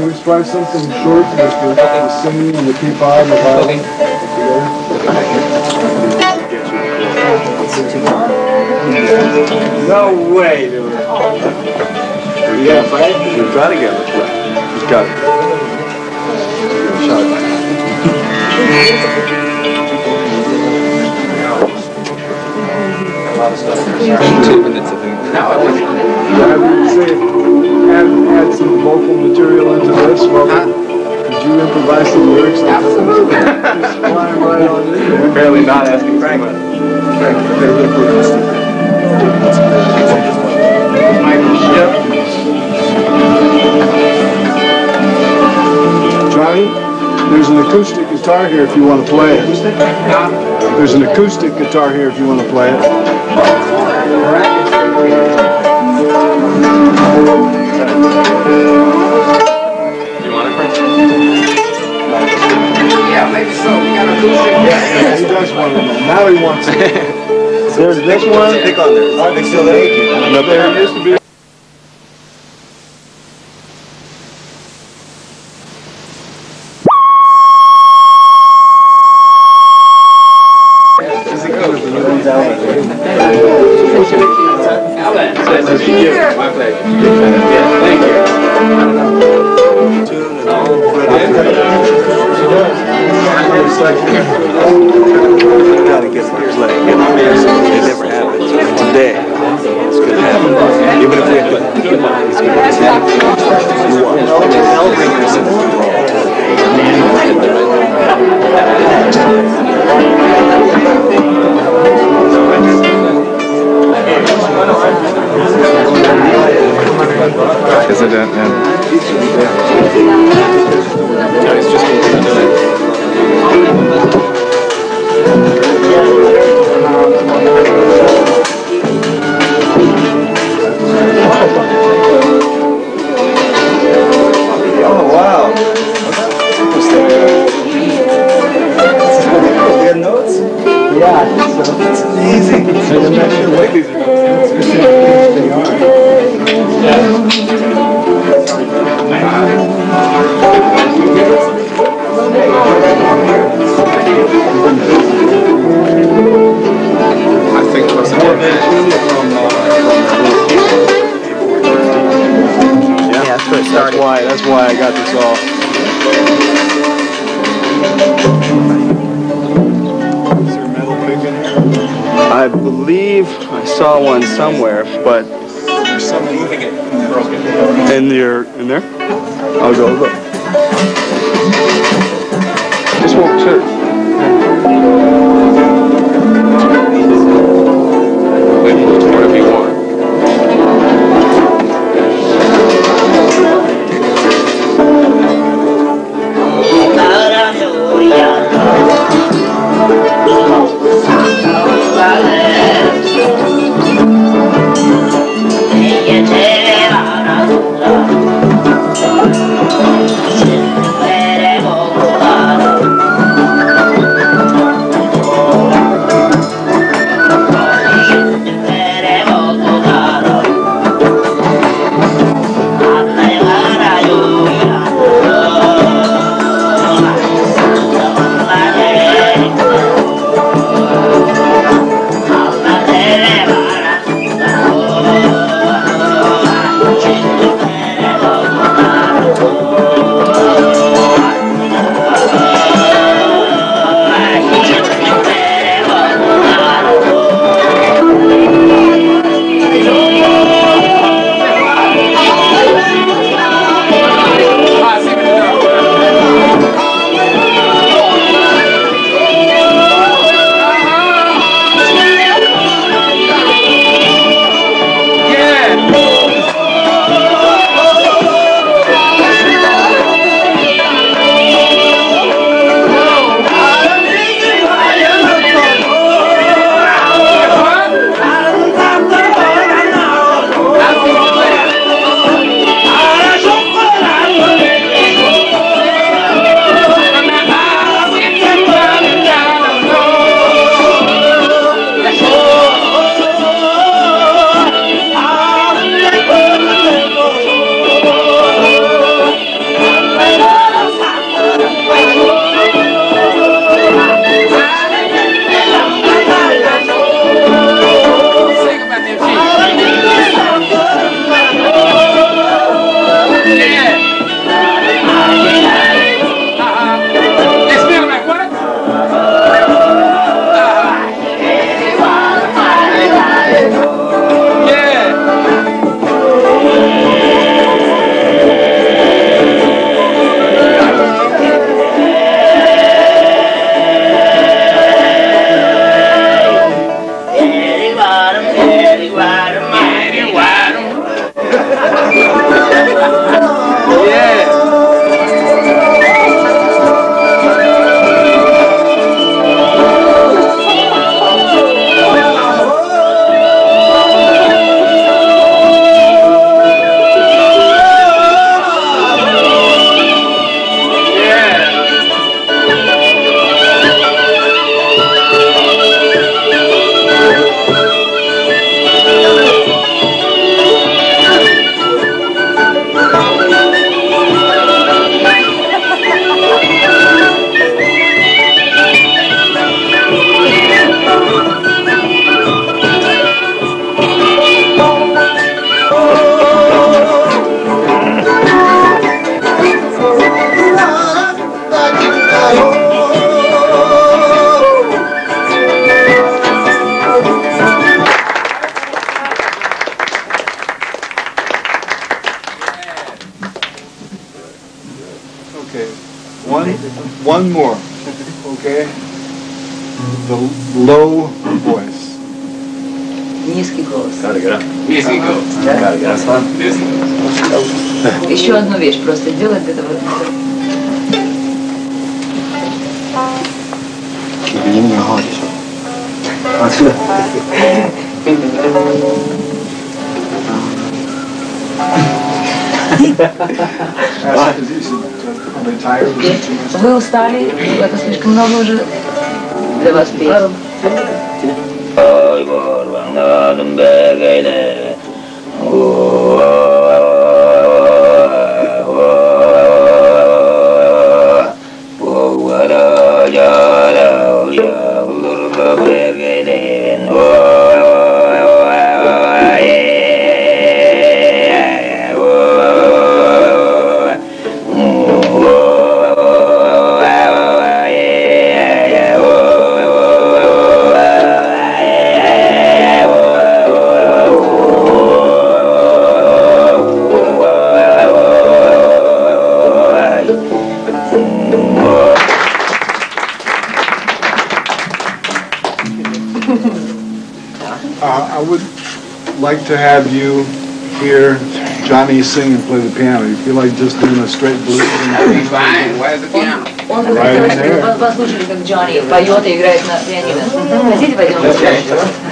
Can we try something short with the singing and the P5 and the violin together? No way, dude. You gotta fight? We've got to get it. We've got it. Shot. A lot of stuff. 2 minutes, I think. No, I wouldn't say add some vocal material into this. Well, did you improvise some lyrics? Absolutely. Just flying right on in there. Barely not asking Frank. They're really cool. Johnny, there's an acoustic guitar here if you want to play it. There's an acoustic guitar here if you want to play it. You want it, Frank? Yeah, maybe so. We got acoustic. Yeah, he does want it. Now he wants it. There's this one. Pick on there. I think so. There used to be. Gotta get my play. It never happens. One day, it's gonna happen. Even if we have to, it's gonna happen. I'll bring this in. Is it yeah. It's just Oh wow! We have notes? Yeah, that's amazing. They are. I think it was more Yeah, that's where it started. That's why I got this all. Is there a metal pick in here? I believe I saw one somewhere, but There's something moving it. Broken. in there? I'll go look. Just won't sit. Whatever you want. One more, okay? The low voice. Низкий голос. Gotta get up. Easy go. Да? Gotta get up. That's fun. Easy go. Еще одну вещь просто делать для того. Вы устали? Это слишком много уже для вас петь. I would like to have you hear Johnny sing and play the piano. You feel like just doing a straight blues? Fine. Where's the piano? Он хотел, чтобы вы послушали, как Джонни поет и играет на пианино. Хотите, пойдем послушать?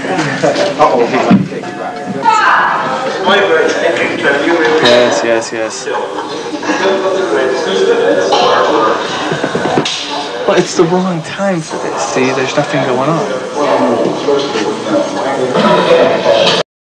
Yes, yes, yes. Well, it's the wrong time for this. See, there's nothing going on.